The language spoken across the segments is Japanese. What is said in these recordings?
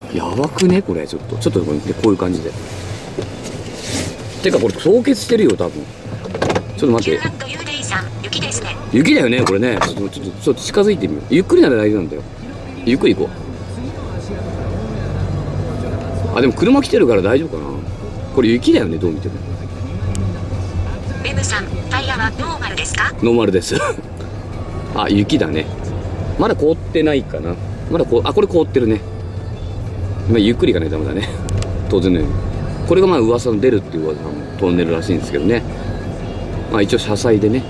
やばくねこれ。ちょっとこういう感じで。てかこれ凍結してるよ多分。ちょっと待って。雪ですね。雪だよねこれね。ちょっと近づいてみよう。ゆっくりなら大丈夫なんだよ。ゆっくり行こう。あでも車来てるから大丈夫かな。これ雪だよねどう見ても。 ベムさん、タイヤはノーマルですか？ ノーマルです。あ雪だね。まだ凍ってないかな。まだこれ凍ってるね。まあゆっくり行かないとダメだね。当然のように。これがまあ噂の出るっていう噂のトンネルらしいんですけどね。まあ一応車載でね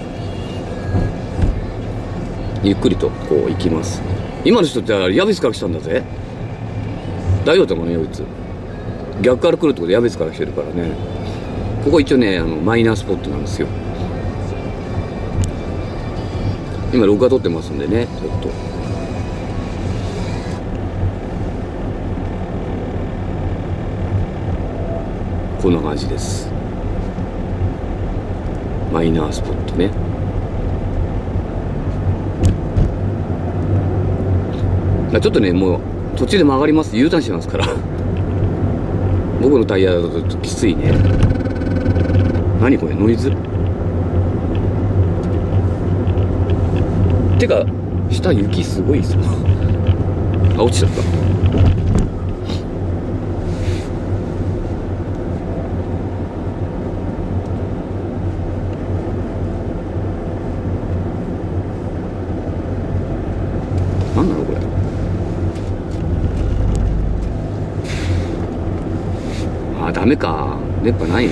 ゆっくりとこう行きます。今の人ってヤビスから来たんだぜ。大丈夫だったかなヤビス。逆から来るってことでヤビスから来てるからね。ここ一応ねマイナースポットなんですよ。今録画撮ってますんでね。ちょっとこんな感じです。マイナースポットね。ちょっとねもう途中で曲がります。 U ターンしますから僕のタイヤだとちょっときついね。何これノイズ。てか下雪すごいっす。あ落ちちゃった。なんなのこれ。あダメか。熱波ないね。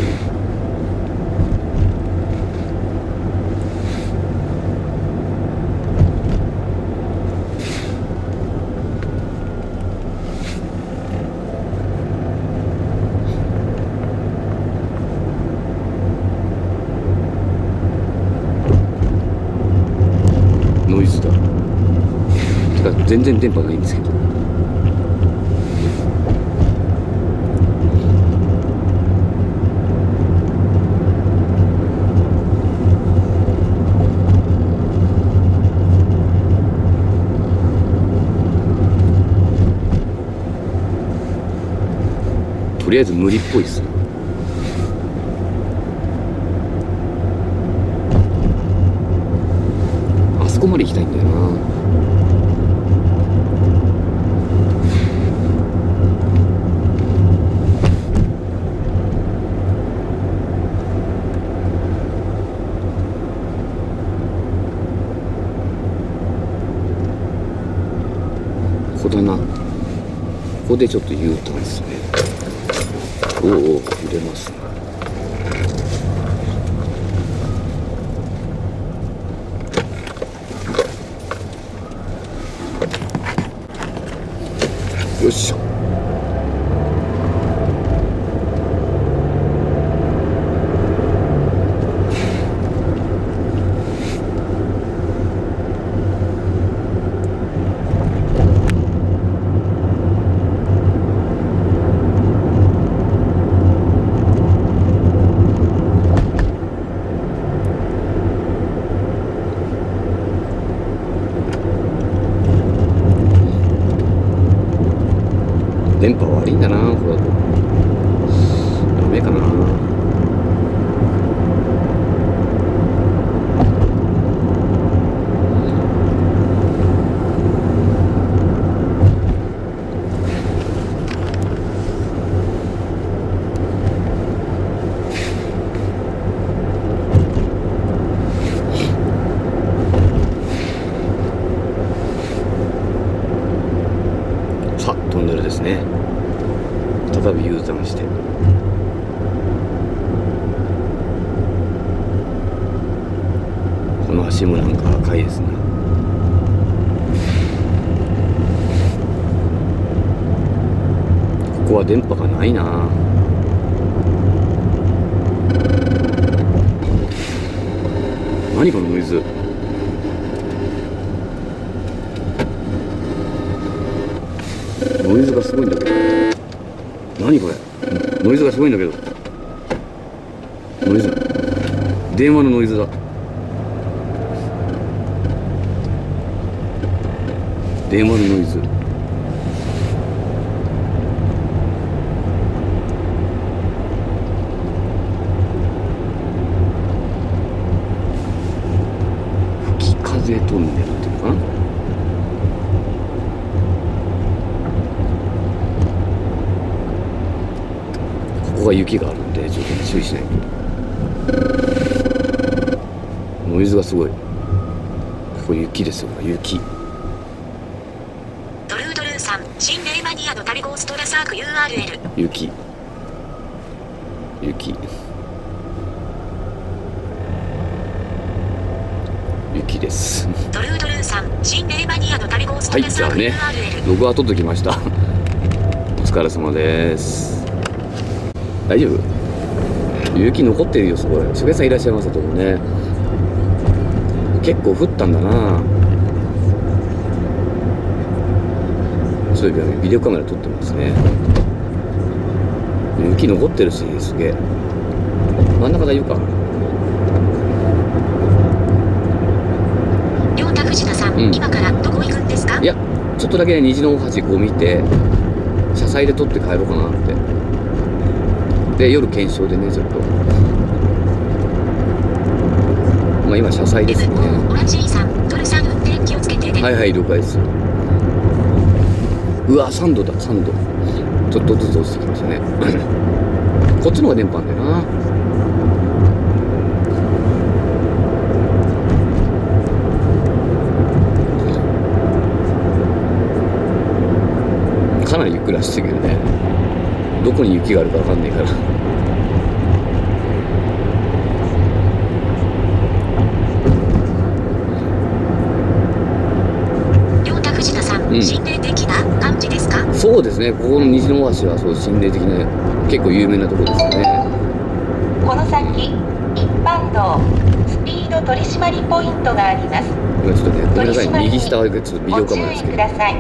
ノイズだ。てか全然電波ないんですけど。とりあえず無理っぽいっす。あそこまで行きたいんだよな。ここだな。ここでちょっと U ターンですね。おお揺れますね。よっしゃ。電波悪いんだなこれだと。ダメかな。さあトンネルですね。再び U ターンして。この橋もなんか赤いですね。ここは電波がないな。何このノイズ。ノイズがすごいんだけど。何これ。ノイズがすごいんだけど。ノイズ。電話のノイズだ。電話のノイズ。 んでるっていうのかな。ここが雪があるんでちょっと注意しないと。ノイズがすごい。ここ雪ですよ、雪。 ドルードルーさん、心霊マニアの旅ゴーストラサーク URL。 雪。雪。雪です。 ドルードルーさん、心霊マニアの旅ゴーストはい、 ラサークじゃあね、 URL。 ログアウトできました。お疲れ様です。大丈夫？雪残ってるよ、すごい。しげさんいらっしゃいましたと思うね。結構降ったんだな。そういえばビデオカメラ撮ってますね。雪残ってるし、すげえ。真ん中大丈夫か？ りょうた藤田さん、今からどこ行くんですか？ いや、ちょっとだけね、虹の大橋こう見て、車載で撮って帰ろうかなって。で、夜検証でね、ちょっと。まあ今、車載ですね。 オランジーさん、ドルさん運転気をつけてね。 はいはい、了解です。うわ、3度だ、3度。ちょっとずつ落ちてきましたね。こっちの方が電波なんだよな。かなりゆっくり走ってるけどね。どこに雪があるかわかんないから。 りょうた藤田さん、心霊的な感じですか？ そうですね、ここの虹の大橋はそう心霊的な結構有名なところですよね。 この先、一般道スピード取締りポイントがあります。 今ちょっとね、ごめんなさい、右下はちょっとビデオカメラですけど。 ご注意ください。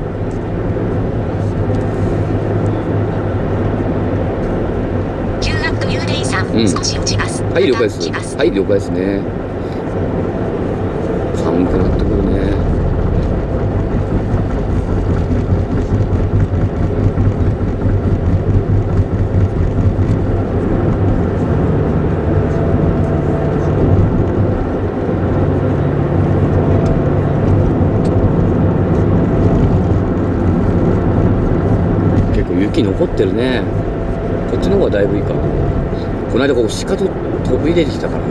ユーデイさん、少し落ちます。 はい、了解です。はい、了解ですね。寒くなってくるね。結構雪残ってるね。こっちの方がだいぶいいかな。この間ここ鹿と飛び出てきたからな。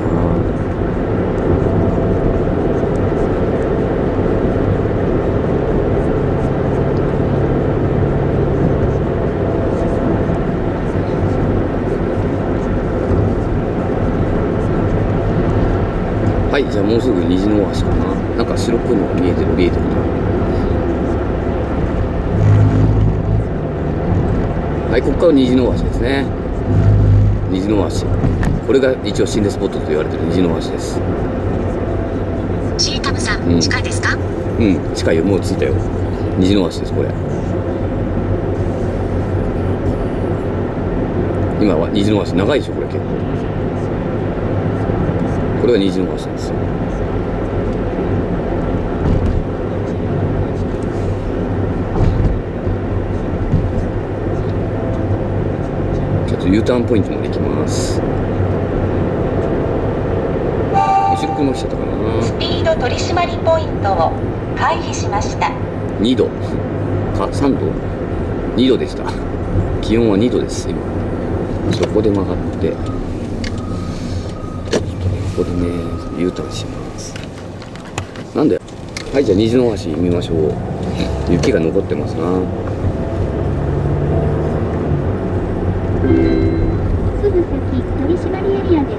はい、じゃあもうすぐ虹の大橋かな。なんか白っぽいのが見えてるな。はい、ここから虹の大橋ですね。虹の大橋。これが一応心霊スポットと言われてる虹の大橋です。 シータムさん、近いですか？ うん、近いよ。もう着いたよ。虹の大橋です、これ。今は虹の大橋長いでしょ、これ結構。これが虹の大橋なんですよ。U ターンポイントまで行きます。後ろ車来ちゃったかな。 スピード取締りポイントを回避しました。 2度か3度2度でした。気温は2度です。今そこで曲がってちょっとね、ここでね U ターンします。なんで、はい、じゃあ虹の橋見ましょう。雪が残ってますな。 すぐ先、取締りエリアです。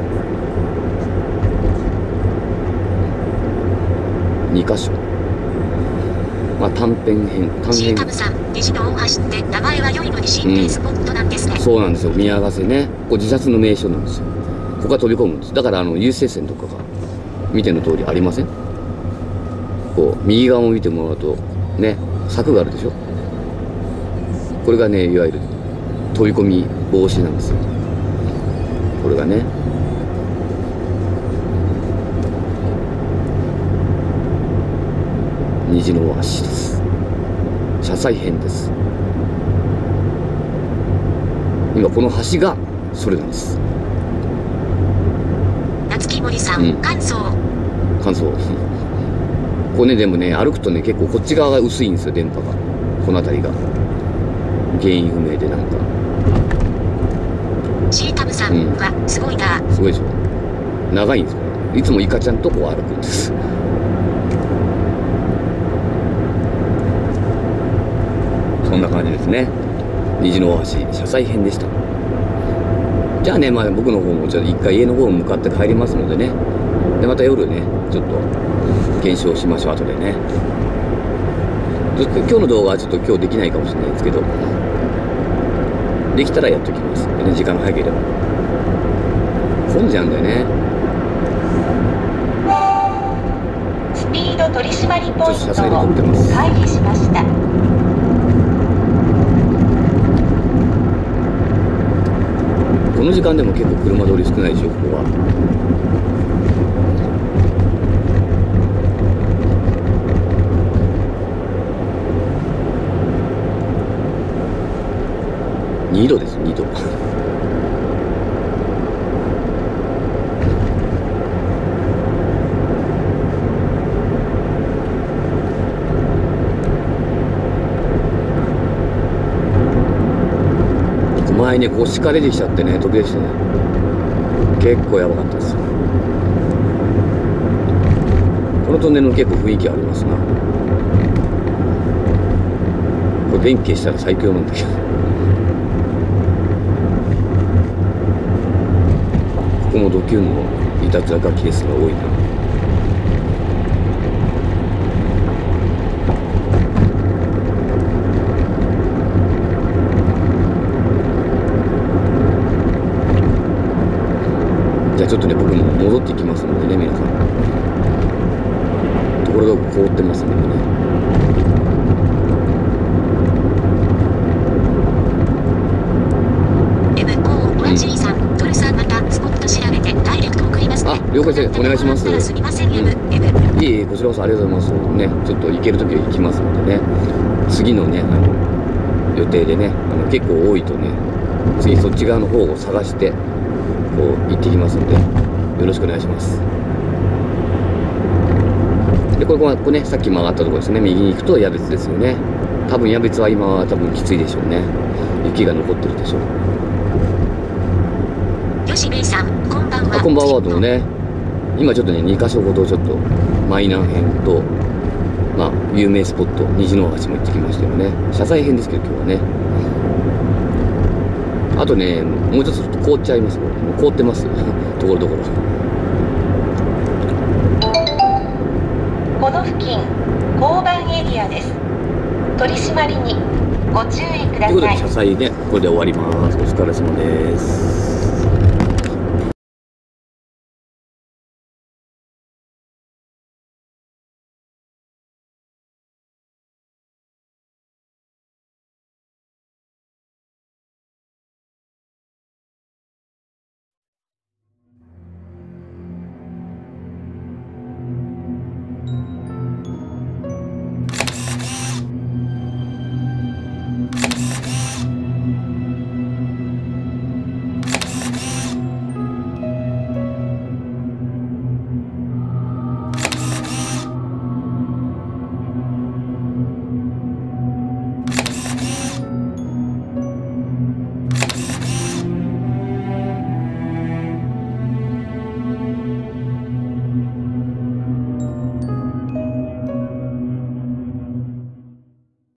2箇所。まあ短編。 シータムさん、虹の大橋って名前は良いのに心霊スポットなんですね。 そうなんですよ。宮ヶ瀬ね。ここ自殺の名所なんですよ。ここが飛び込むんです。だから有刺鉄線とかが見ての通りありません？こう右側も見てもらうとね、柵があるでしょ。これがね、いわゆる飛び込み防止なんですよ。これがね。虹の大橋です。車載編です。今この橋がそれなんです。 夏木森さん、乾燥。 乾燥。 こね、でもね、歩くとね、結構こっち側が薄いんですよ、電波が。この辺りが。原因不明でなんか。 シータムさんはすごいな。 すごいでしょ。長いんですよ。いつもイカちゃんとこう歩くんです。そんな感じですね。虹の大橋、車載編でした。じゃあね、まあ僕の方もちょっと一回家の方に向かって帰りますのでね。で、また夜ね、ちょっと検証しましょう、後でね。今日の動画はちょっと今日できないかもしれないですけど、できたらやっときます。でね、時間が早ければ。混んじゃうんだよね。 スピード取締りポイントを車載で撮ってます。 回避しました。 この時間でも結構車通り少ないでしょ、ここは。2度です、2度。前ね、こう鹿出てきちゃってね、飛び出してね、結構やばかったですよ。このトンネルも結構雰囲気ありますな。これ電気消したら最強なんだけど。ここもドキュンのいたずら書きですが多いな。じゃあちょっとね、僕も戻ってきますのでね、皆さん。ところが凍ってますんでね。 MOOG さん、トルさんまたスポット調べてダイレクト送りますね。 あ、了解です。お願いします。 すみません、 いえいえ、こちらこそありがとうございます。ね、ちょっと行けるときは行きますのでね。次のね、予定でね、結構多いとね、次そっち側の方を探して、こう行ってきますので、よろしくお願いします。で、これね、さっき曲がったところですね。右に行くと矢別ですよね。多分矢別は今は多分きついでしょうね。雪が残ってるでしょう。 吉兵衛さん、こんばんは。 こんばんはとね。今ちょっとね、2カ所ほどちょっとマイナー編と、まあ有名スポット虹の橋も行ってきましたよね。車載編ですけど今日はね。あとね、もう一つ凍っちゃいます。もう凍ってます。ところどころ。 この付近、交番エリアです。取り締まりにご注意ください。 ということで車載ね、これで終わります。お疲れ様です。